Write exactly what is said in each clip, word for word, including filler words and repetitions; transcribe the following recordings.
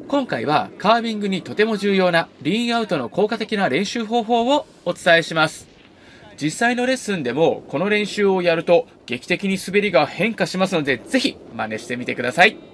今回はカービングにとても重要なリーンアウトの効果的な練習方法をお伝えします。実際のレッスンでもこの練習をやると劇的に滑りが変化しますので、ぜひ真似してみてください。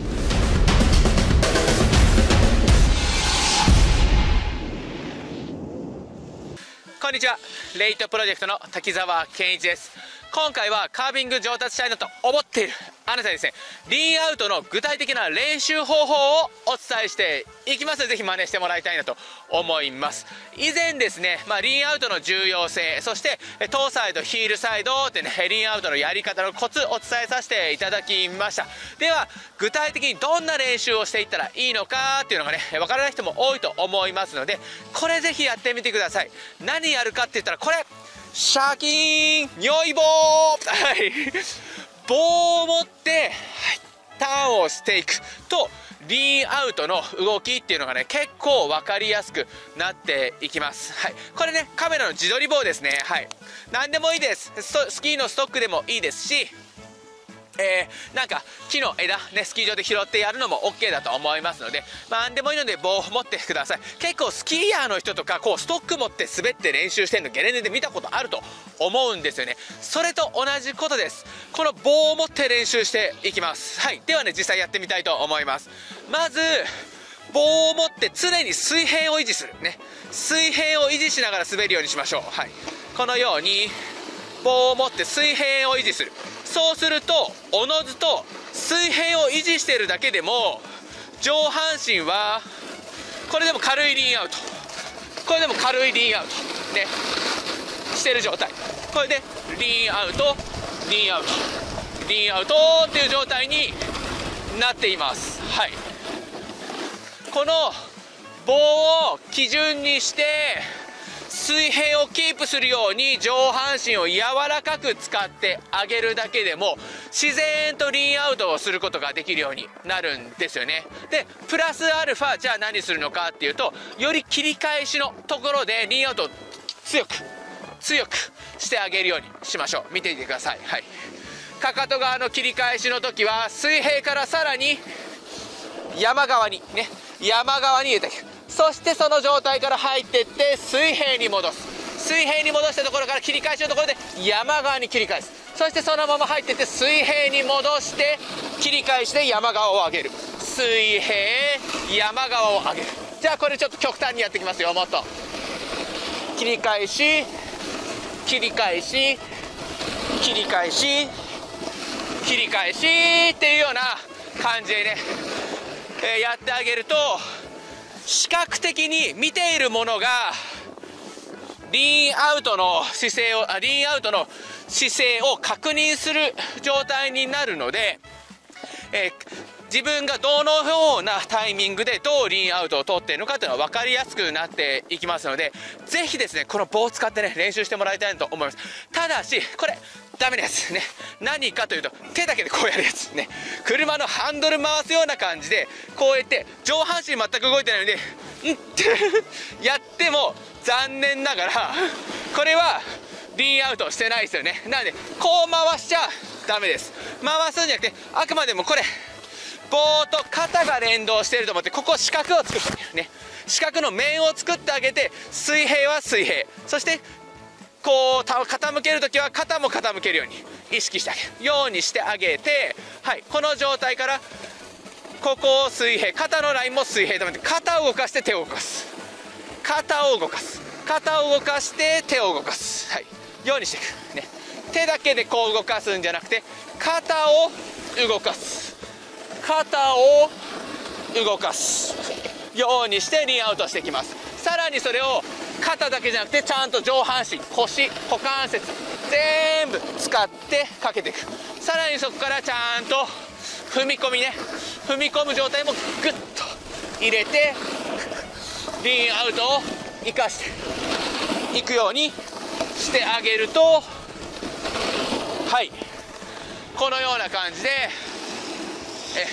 こんにちは、レイトプロジェクトの滝沢健一です。今回はカービング上達したいなと思っているあなたにですね、リーンアウトの具体的な練習方法をお伝えしていきますので、ぜひ真似してもらいたいなと思います。以前ですね、まあ、リーンアウトの重要性、そしてトーサイド、ヒールサイドってね、リーンアウトのやり方のコツお伝えさせていただきました。では具体的にどんな練習をしていったらいいのかっていうのがね、わからない人も多いと思いますので、これぜひやってみてください。何やるかって言ったらこれ、シャキーン如意棒はい棒を持って、はい、ターンをしていくとリーンアウトの動きっていうのがね、結構分かりやすくなっていきます。はい、これね、カメラの自撮り棒ですね。はい、何でもいいです。スキーのストックでもいいですし、えー、なんか木の枝ね、スキー場で拾ってやるのも OK だと思いますので、まあ、何でもいいので棒を持ってください。結構スキーヤーの人とかこうストック持って滑って練習してるのゲレンデで見たことあると思うんですよね。それと同じことです。この棒を持って練習していきます。はい、ではね、実際やってみたいと思います。まず棒を持って常に水平を維持するね、水平を維持しながら滑るようにしましょう。はい、このように棒を持って水平を維持する。そうするとおのずと水平を維持しているだけでも上半身はこれでも軽いリーンアウト、これでも軽いリーンアウトねしてる状態、これでリーンアウトリーンアウトリーンアウトっていう状態になっています。はい、この棒を基準にして水平をキープするように上半身を柔らかく使ってあげるだけでも自然とリーンアウトをすることができるようになるんですよね。でプラスアルファ、じゃあ何するのかっていうと、より切り返しのところでリーンアウトを強く強くしてあげるようにしましょう。見ていてください。はい、かかと側の切り返しの時は水平からさらに山側にね、山側に入れていく。そしてその状態から入っていって水平に戻す。水平に戻したところから切り返しのところで山側に切り返す。そしてそのまま入っていって水平に戻して切り返しで山側を上げる。水平山側を上げる。じゃあこれちょっと極端にやっていきますよ。もっと切り返し切り返し切り返し切り返しっていうような感じでね、えー、やってあげると視覚的に見ているものがリーンアウトの姿勢をリーンアウトの姿勢を確認する状態になるので、えー自分がどのようなタイミングでどうリーンアウトを取っているのかというのは分かりやすくなっていきますので、ぜひですねこの棒を使ってね練習してもらいたいと思います。ただしこれダメなやつね、何かというと手だけでこうやるやつね、車のハンドル回すような感じでこうやって上半身全く動いてないのでんってやっても残念ながらこれはリーンアウトしてないですよね。なのでこう回しちゃダメです。回すんじゃなくてあくまでもこれ棒と肩が連動していると思って、ここ四角を作ってあげるね、四角の面を作ってあげて、水平は水平、そしてこう傾けるときは肩も傾けるように意識してあげるようにしてあげて、はい、この状態からここを水平、肩のラインも水平と思って、肩を動かして手を動かす、肩を動かす、肩を動かして手を動かす、はい、ようにしていくね。手だけでこう動かすんじゃなくて肩を動かす、肩を動かすようにしてリーンアウトしていきます。さらにそれを肩だけじゃなくてちゃんと上半身、腰、股関節全部使ってかけていく。さらにそこからちゃんと踏み込みね、踏み込む状態もグッと入れてリーンアウトを生かしていくようにしてあげると、はい、このような感じでえ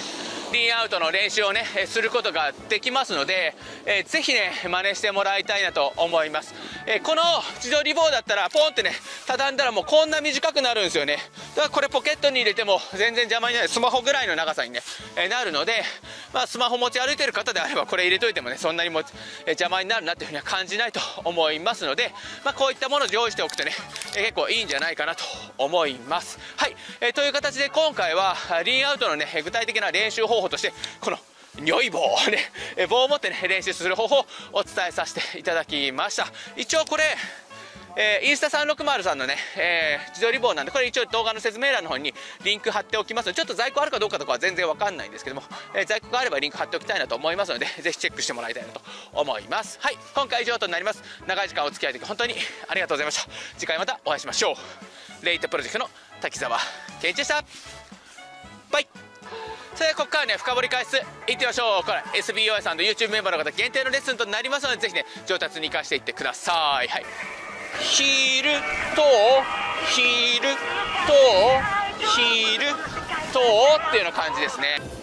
リンアウトの練習をねすることができますので、えー、ぜひね真似してもらいたいなと思います。えー、この自撮り棒だったらポンってね畳んだらもうこんな短くなるんですよね。だからこれポケットに入れても全然邪魔になる、スマホぐらいの長さにね、えー、なるので、まあ、スマホ持ち歩いてる方であればこれ入れといてもねそんなにも、えー、邪魔になるなっていうふうには感じないと思いますので、まあ、こういったものを用意しておくとね、えー、結構いいんじゃないかなと思います。はい、えー、という形で今回はリンアウトのね具体的な練習方法としてこの如意棒をね棒を持ってね練習する方法をお伝えさせていただきました。一応これえー、インスタさんろくまるさんのね、えー、自撮り棒なんで、これ一応動画の説明欄の方にリンク貼っておきますので、ちょっと在庫あるかどうかとかは全然わかんないんですけども、えー、在庫があればリンク貼っておきたいなと思いますので、ぜひチェックしてもらいたいなと思います。はい、今回以上となります。長い時間お付き合いで本当にありがとうございました。次回またお会いしましょう。レイトプロジェクトの滝沢健一でした。バイ。それではここからね深掘り解説いってみましょう。これ エスビーオーエス さんの YouTube メンバーの方限定のレッスンとなりますので、ぜひね上達に生かしていってください。はい、ヒールとヒールとヒールとっていうような感じですね。